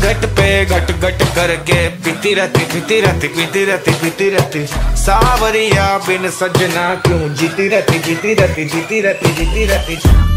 घट पे घट घट करके पीती रहती पीती रहती पीती रहती पीती रहती। सावरिया बिन सजना क्यों जीती रहती जीती रहती जीती रहती जीती रहती।